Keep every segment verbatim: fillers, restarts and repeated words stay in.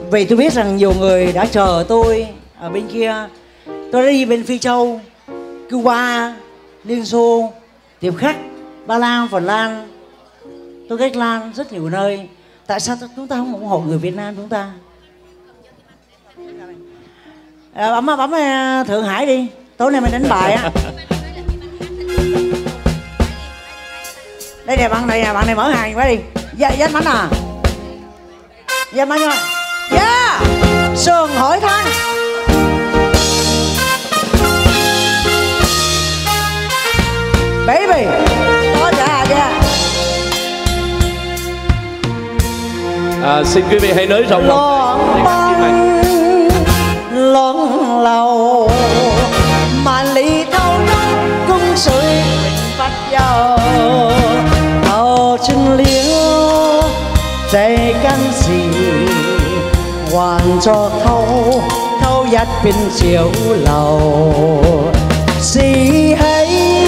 Vì tôi biết rằng nhiều người đã chờ tôi ở bên kia. Tôi đã đi bên Phi Châu, Cuba, Liên Xô, Tiệp Khắc, Ba Lan, Phần Lan. Tôi ghét Lan rất nhiều nơi. Tại sao chúng ta không ủng hộ người Việt Nam chúng ta? À, bấm bấm Thượng Hải đi. Tối nay mình đánh bài á. Đây nè bạn này nè, bạn này mở hàng quá đi. Dạ, dạ bánh à. Dạ bánh ơi. Dạ. Sườn hỏi thang. Baby. Có dạ dạ. À, xin quý vị hãy nới rộng lòng băng lòng lầu mà ly thâu nắng cung sưởi bắt dầu thâu chân liễu dây căn gì hoàn cho thâu thâu dắt bên chiều lầu xì hay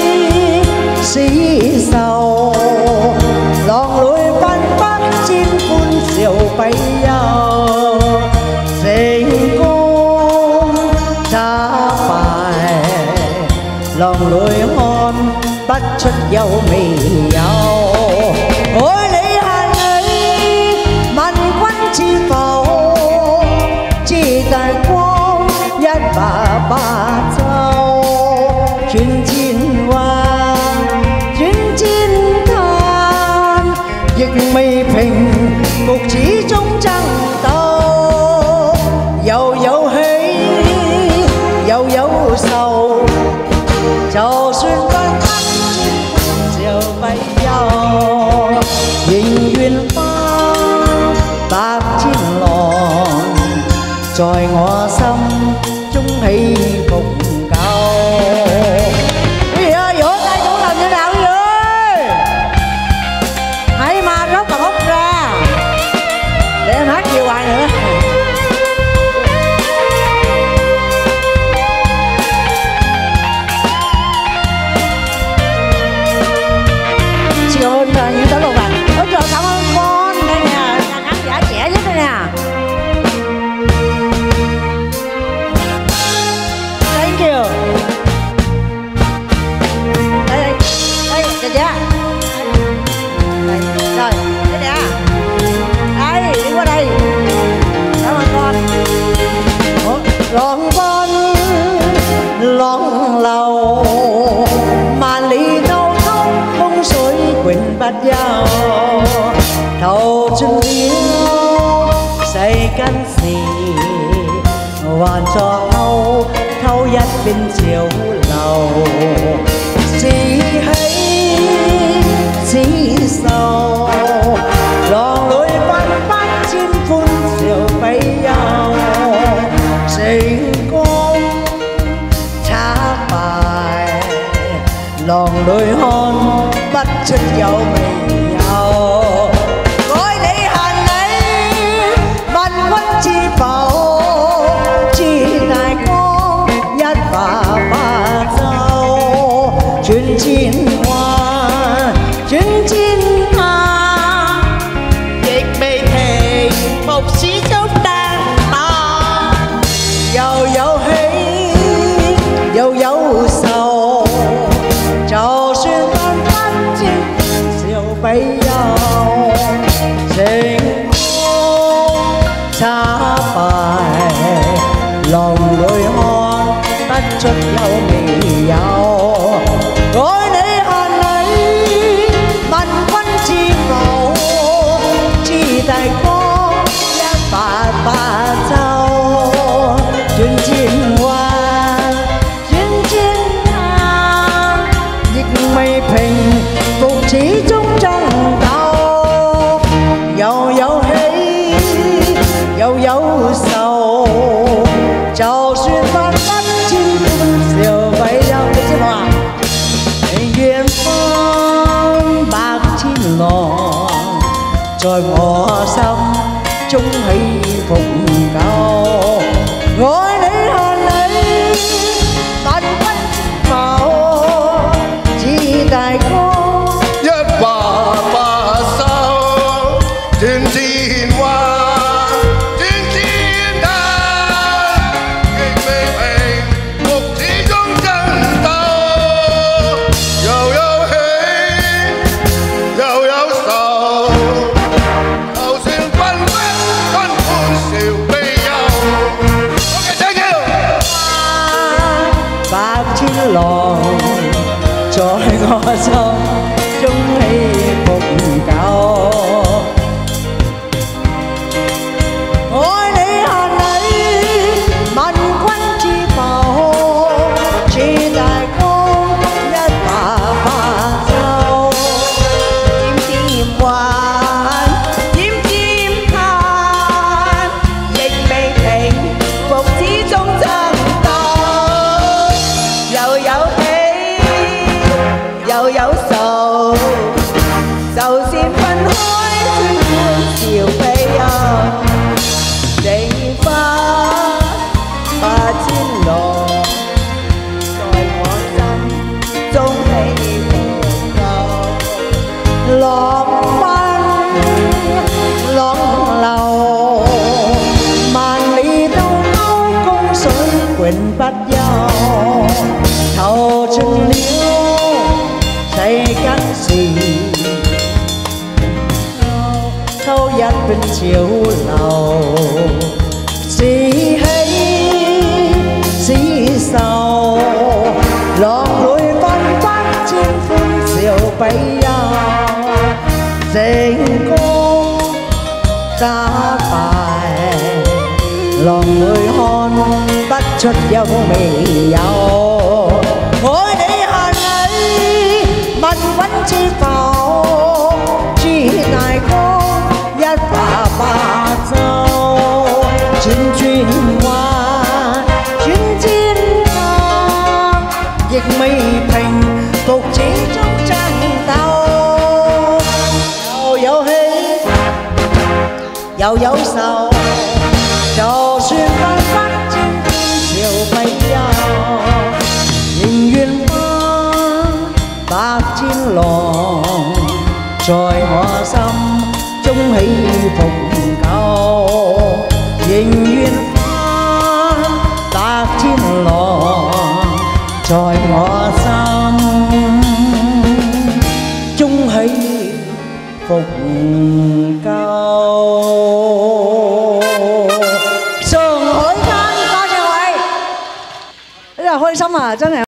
xì sầu lòng lối văn bắt chim phun diều bay nhau dình cung trả bài lòng lối hôn bắt chất dâu mì nhau ôi lấy hàng ấy mặn quanh chi phẩu chỉ tài quang nhất bà bà châu chuyên chín hoa chuyên chín than dịch mây phình phục chỉ trong trăng tàu dầu dầu hay dầu dầu sầu chầu xuyên văn thắt diều bay nhau hình duyên pha bạc chín lòn tròi ngõ xăm chúng hay phục cao. Quý vị ơi, vỗ tay cũng làm thế nào quý vị ơi? Hãy mà róc và hút ra để em hát nhiều bài nữa. Xin ơn những tấm lòng bạn. Ôi trời, cảm ơn con. Đây nè, nhà khán giả trẻ nhất đây nè. Thank you. Đây, đây, đây, kìa chưa? Đây, rồi, đây nè. Đây, đi qua đây. Cảm ơn con. Lòng con, lòng lầu, mà ly thâu thâu, bông suối quỳnh bát dao. Thâu chân liễu, xây căn xì, hoàn cho thâu, thâu dắt bên chiều lầu. Xì hay, xì sầu, lòng lối văn bắt chim phun diều bay nhau. Sinh con trả bài, lòng đôi hôn bắt chân dấu mình nhau. Gói lấy hàng ấy văn quất chi phẩu chỉ tài con nhất và ba dâu chuyên chín hoa chuyên chín hoa dịch bề thề một xí chốt đàn ta dầu dầu hay dầu dầu sầu trầu xuyên văn phát chim diều bay nhau dình cung trả bài lòng đôi hon tắt chất nhau mì nhau gói lấy hòn ấy mặn quanh chi màu chi tài có giác bà bà châu chuyên chín hoa chuyên chín tháng dịch mây phình phục trí chúng trong tàu dầu dầu hay dầu dầu sầu trầu xuyên văn bắt chim diều bay nhau cái chiếc hoa hình duyên phong bạc chín lò tròi ngõ xăm chúng hay phục cao gói lấy hòn ấy tận quanh vào chỉ tài có nhất bà bà sao trên chín hoa trên chín 天郎，在我心中起伏久。愛你恨你，問君知否？似大江一把把舟，漸漸還，漸漸嘆，亦未平復始終爭鬥，又有喜又有愁，就算分開，歡歡笑悲憂。剩花八千郎，在我心中起伏夠。浪奔浪流，萬里滔滔江水永不休。投盡了世間事，偷一bên潮流，是喜是愁，浪裏分不清歡笑悲憂，成功打敗，浪裏看不出有未有。愛你恨你，問君知否？似大江一把把舟，轉轉彎，轉轉間，亦未平復始終爭鬥。又有喜又有愁，就算分不清歡笑悲憂，仍願翻百千郎，在我心中起伏久，仍願翻百千郎，在我心中起伏久。上海灘，多謝位，呢日開心啊，真係。